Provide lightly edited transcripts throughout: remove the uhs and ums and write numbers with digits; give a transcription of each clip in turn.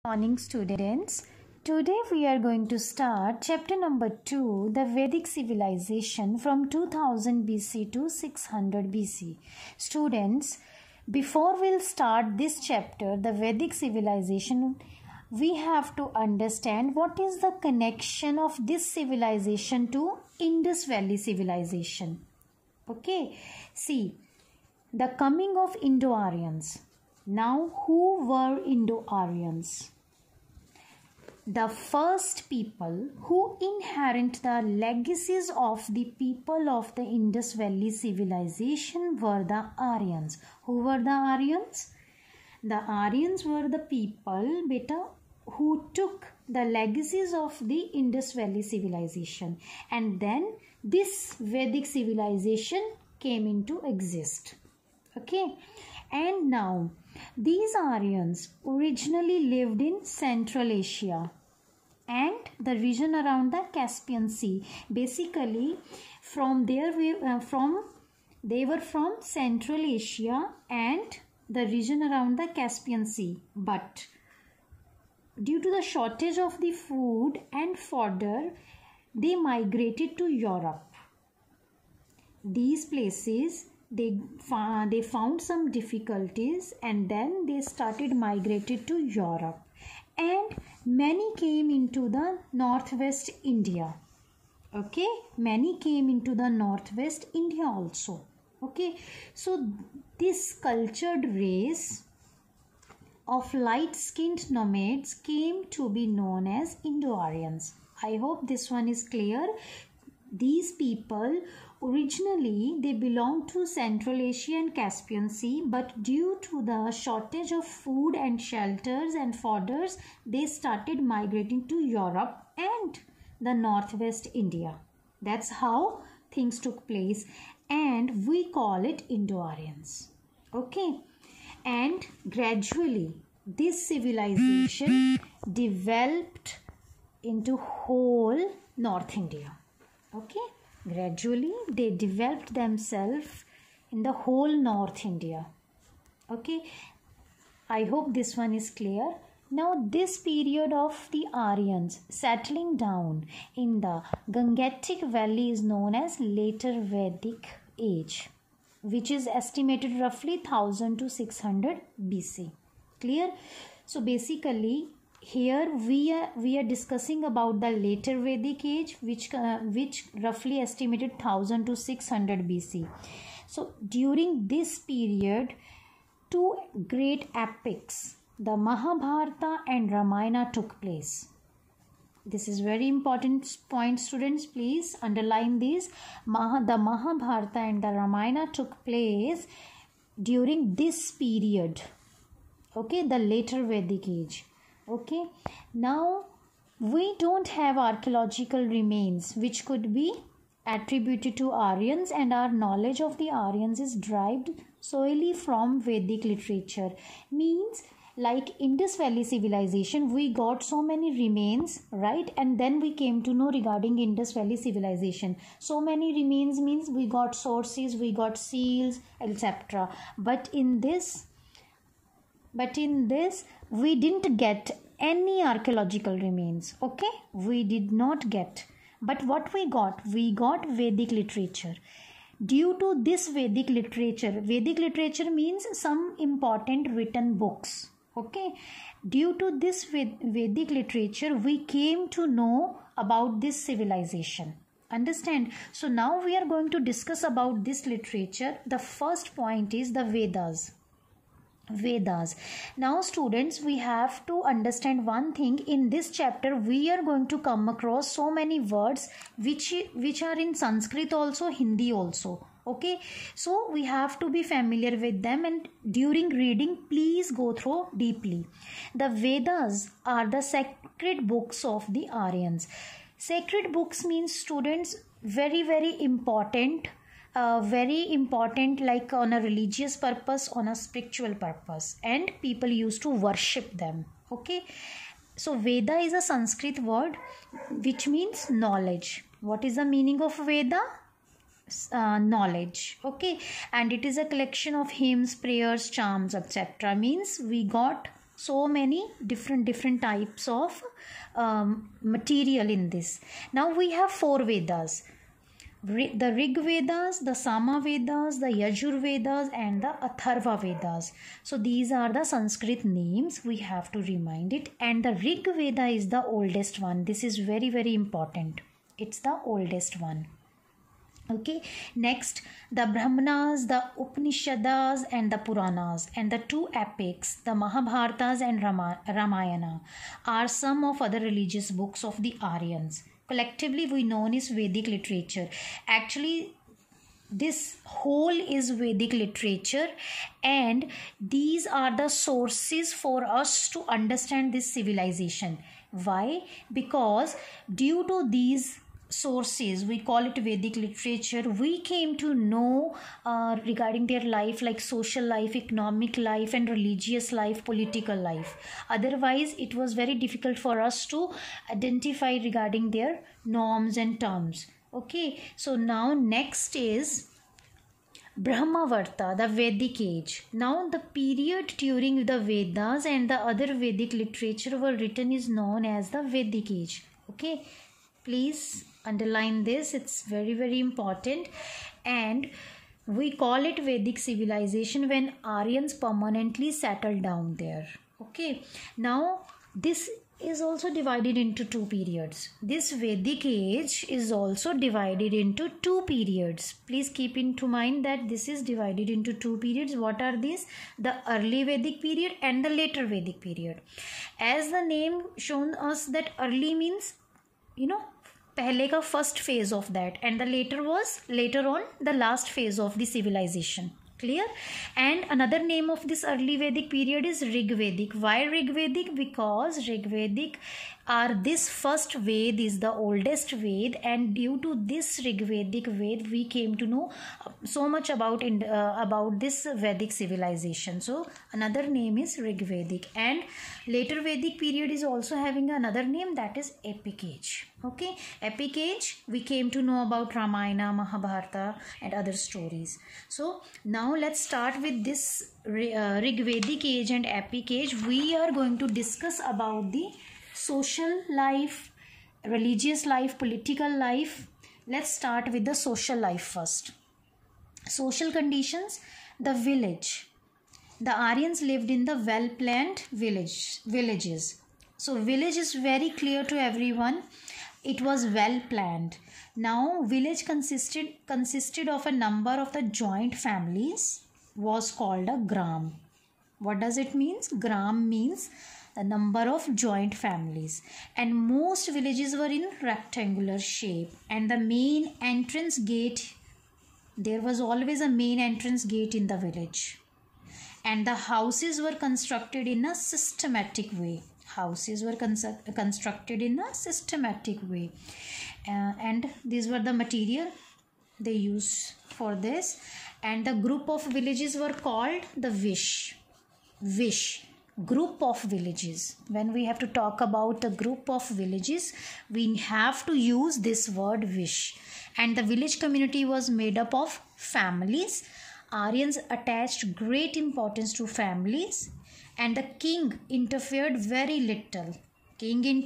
Morning students. Today we are going to start chapter number 2, the Vedic civilization from 2000 BC to 600 BC. Students, before we'll start this chapter, the Vedic civilization, we have to understand what is the connection of this civilization to Indus Valley civilization. Okay, see, the coming of Indo-Aryans. Now, who were Indo-Aryans? The first people who inherit the legacies of the people of the Indus Valley civilization were the Aryans. Who were the Aryans? The Aryans were the people, who took the legacies of the Indus Valley civilization, and then this Vedic civilization came into exist. Okay, and now these Aryans originally lived in Central Asia and the region around the Caspian Sea. Basically, they were from Central Asia and the region around the Caspian Sea. But due to the shortage of the food and fodder, they migrated to Europe. These places they found some difficulties, and then they started migrated to Europe, and many came into the northwest India. Okay, many came into the northwest India also. Okay, so this cultured race of light-skinned nomads came to be known as Indo-Aryans. I hope this one is clear. These people originally they belonged to Central Asia and Caspian Sea, but due to the shortage of food and shelters and fodders, they started migrating to Europe and the northwest India. That's how things took place, and we call it Indo-Aryans. Okay, and gradually this civilization developed into whole North India. Okay, gradually they developed themselves in the whole North India. Okay, I hope this one is clear. Now this period of the Aryans settling down in the Gangetic Valley is known as later Vedic age, which is estimated roughly 1000 to 600 BC. Clear? So basically here we are discussing about the later Vedic age, which roughly estimated 1000 to 600 BC. So during this period, two great epics, the Mahabharata and Ramayana, took place. This is very important point, students. Please underline this. The Mahabharata and the Ramayana took place during this period. Okay, the later Vedic age. Okay, now we don't have archaeological remains which could be attributed to Aryans, and our knowledge of the Aryans is derived solely from Vedic literature. Means like Indus Valley civilization, we got so many remains, right? And then we came to know regarding Indus Valley civilization. So many remains means we got sources, we got seals, etc. But in this we didn't get any archaeological remains. Okay, we did not get. But what we got Vedic literature. Due to this Vedic literature means some important written books. Okay, due to this Vedic literature, we came to know about this civilization. Understand? So now we are going to discuss about this literature. The first point is the Vedas. Now students, we have to understand one thing. In this chapter we are going to come across so many words which are in Sanskrit also, Hindi also. Okay, so we have to be familiar with them, and during reading please go through deeply. The Vedas are the sacred books of the Aryans. Sacred books means, students, very important, like on a religious purpose, on a spiritual purpose, and people used to worship them. Okay, so Veda is a Sanskrit word which means knowledge. What is the meaning of Veda? Knowledge. Okay, and it is a collection of hymns, prayers, charms, etc. Means we got so many different types of material in this. Now we have 4 Vedas: the Rig Vedas, the Sama Vedas, the Yajur Vedas, and the Atharva Vedas. So these are the Sanskrit names, we have to remind it. And the Rig Veda is the oldest one. This is very important. It's the oldest one. Okay, next the Brahmanas, the Upanishads, and the Puranas, and the 2 epics, the Mahabharatas and Ramayana, are some of other religious books of the Aryans. Collectively we known as Vedic literature. Actually this whole is Vedic literature, and these are the sources for us to understand this civilization. Why? Because due to these sources, we call it Vedic literature, we came to know regarding their life, like social life, economic life, and religious life, political life. Otherwise it was very difficult for us to identify regarding their norms and terms. Okay, so now next is Brahmavarta, the Vedic age. Now the period during the Vedas and the other Vedic literature were written is known as the Vedic age. Okay, please underline this, it's very important. And we call it Vedic civilization when Aryans permanently settled down there. Okay, now this is also divided into 2 periods. This Vedic age is also divided into 2 periods. Please keep into mind that this is divided into 2 periods. What are these? The early Vedic period and the later Vedic period. As the name shown us that early means, पहले का first phase of that, and the later was later on the last phase of the civilization. Clear? And another name of this early Vedic period is Rig Vedic. Why Rig Vedic? Because Rig Vedic are this first Ved is the oldest Ved, and due to this Rig Vedic Ved we came to know so much about this Vedic civilization. So another name is Rig Vedic, and later Vedic period is also having another name, that is Epic Age. Okay, Epic Age we came to know about Ramayana, Mahabharata, and other stories. So now let's start with this Rig Vedic age and Epic Age. We are going to discuss about the social life, religious life, political life. Let's start with the social life first. Social conditions. The village. The Aryans lived in the well-planned villages. So village is very clear to everyone. It was well planned. Now village consisted of a number of the joint families, was called a gram. What does it mean? Gram means the number of joint families, and most villages were in rectangular shape, and the main entrance gate, there was always a main entrance gate in the village, and the houses were constructed in a systematic way. Houses were constructed in a systematic way, and these were the material they used for this, and the group of villages were called the Vish. Group of villages. When we have to talk about a group of villages, we have to use this word Vish, and the village community was made up of families. Aryans attached great importance to families, and the king interfered very little. In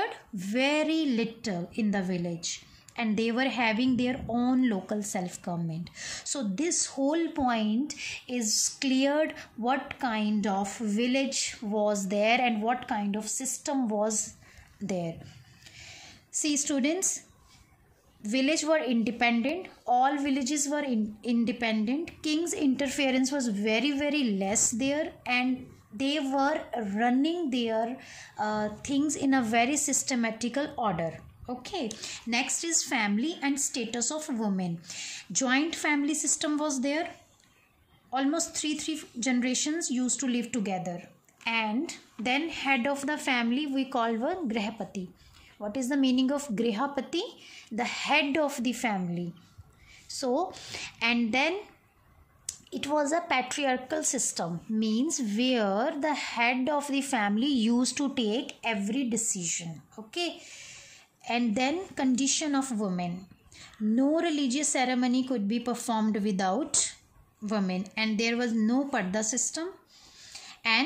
the village, and they were having their own local self-government. So this whole point is cleared what kind of village was there and what kind of system was there. See students, village were independent. All villages were independent. King's interference was very less there, and they were running their things in a very systematical order. Okay, next is family and status of women. Joint family system was there. Almost three generations used to live together, and then head of the family we call were Grihapati. What is the meaning of Grihapati? The head of the family. So, and then it was a patriarchal system, means where the head of the family used to take every decision. Okay, and then condition of women. No religious ceremony could be performed without women, and there was no Parda system, and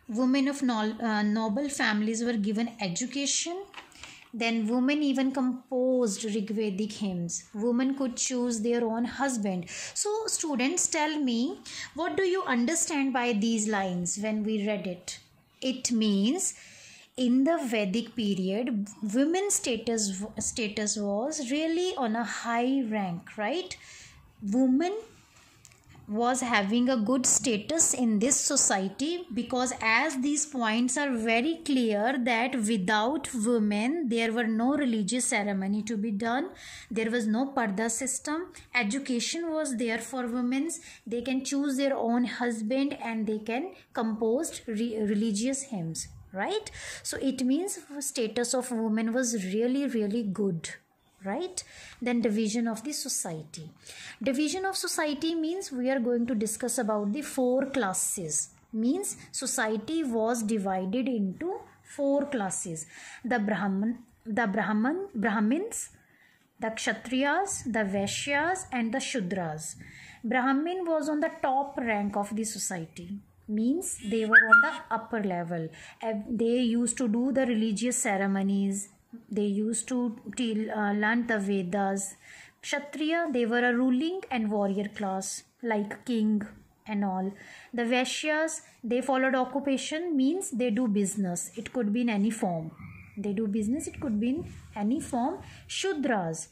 Women of noble families were given education. Then women even composed Rigvedic hymns. Women could choose their own husband. So students, tell me, what do you understand by these lines when we read it? It means in the Vedic period, women's status was really on a high rank, right? Women was having a good status in this society, because as these points are very clear that without women there were no religious ceremony to be done, there was no parda system, education was there for women, they can choose their own husband and they can compose religious hymns, right? So it means status of women was really good, right? Then division of the society. Division of society means we are going to discuss about the 4 classes. Means society was divided into 4 classes: the Brahmins, the Kshatriyas, the Vaishyas, and the Shudras. Brahmin was on the top rank of the society, means they were on the upper level. They used to do the religious ceremonies, they used to learn the Vedas. Kshatriya, they were a ruling and warrior class like king and all. The Vaishyas, they followed occupation, means they do business, it could be in any form. They do business, it could be in any form. Shudras,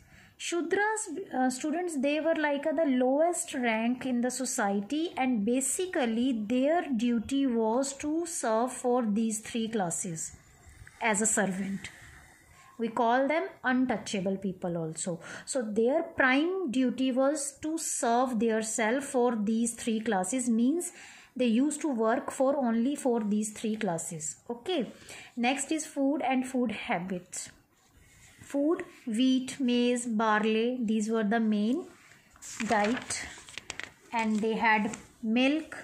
students, they were like the lowest rank in the society, and basically their duty was to serve for these 3 classes as a servant. We call them untouchable people also. So their prime duty was to serve their self for these 3 classes, means they used to work for only for these 3 classes. Okay. Next is food and food habits. Food, wheat, maize, barley, these were the main diet, and they had milk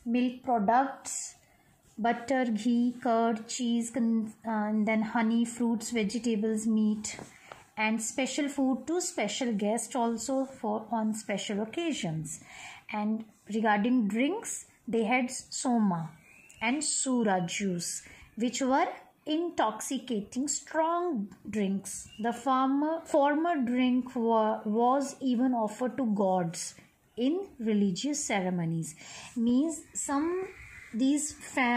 products, butter, ghee, curd, cheese, and then honey, fruits, vegetables, meat, and special food to special guests also for on special occasions. And regarding drinks, they had soma and sura juice, which were intoxicating strong drinks. The former drink was even offered to gods in religious ceremonies. Means these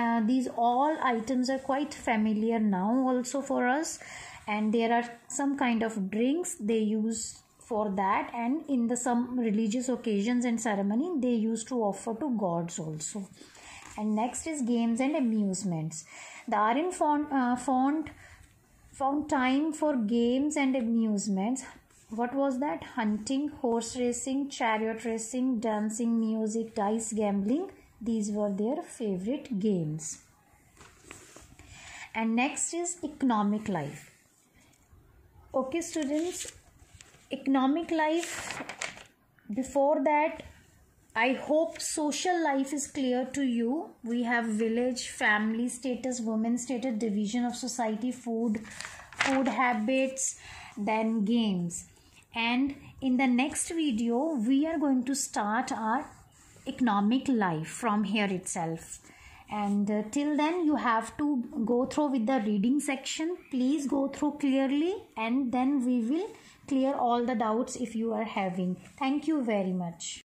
all items are quite familiar now also for us, and there are some kind of drinks they use for that, and in the some religious occasions and ceremony they used to offer to gods also. And next is games and amusements. The Aryan found time for games and amusements. What was that? Hunting, horse racing, chariot racing, dancing, music, dice, gambling. These were their favorite games. And next is economic life. Okay students, economic life, before that I hope social life is clear to you. We have village, family status, women status, division of society, food habits, then games. And in the next video we are going to start our economic life from here itself, and till then you have to go through with the reading section. Please go through clearly, and then we will clear all the doubts if you are having. Thank you very much.